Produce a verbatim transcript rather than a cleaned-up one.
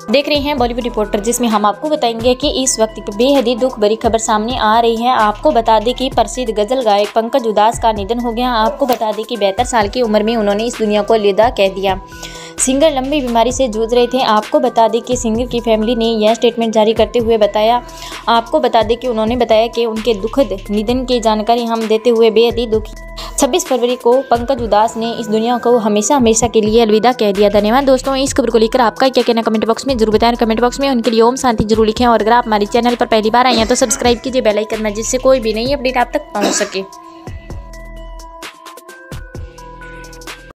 देख रहे हैं बॉलीवुड रिपोर्टर, जिसमें हम आपको बताएंगे कि इस वक्त की बेहद ही दुख भरी खबर सामने आ रही है। आपको बता दें कि प्रसिद्ध गजल गायक पंकज उधास का निधन हो गया। आपको बता दें कि बहत्तर साल की उम्र में उन्होंने इस दुनिया को अलविदा कह दिया। सिंगर लंबी बीमारी से जूझ रहे थे। आपको बता दें कि सिंगर की फैमिली ने यह स्टेटमेंट जारी करते हुए बताया आपको बता दें कि उन्होंने बताया कि उनके दुखद निधन की जानकारी हम देते हुए बेहद ही दुखी छब्बीस फरवरी को पंकज उधास ने इस दुनिया को हमेशा हमेशा के लिए अलविदा कह दिया। धन्यवाद दोस्तों। इस खबर को लेकर आपका क्या कहना कमेंट बॉक्स में जरूर बताएं। कमेंट बॉक्स में उनके लिए ओम शांति जरूर लिखें और अगर आप हमारे चैनल पर पहली बार आए हैं तो सब्सक्राइब कीजिए बेल आइकन में, जिससे कोई भी नई अपडेट आप तक पहुंच सके।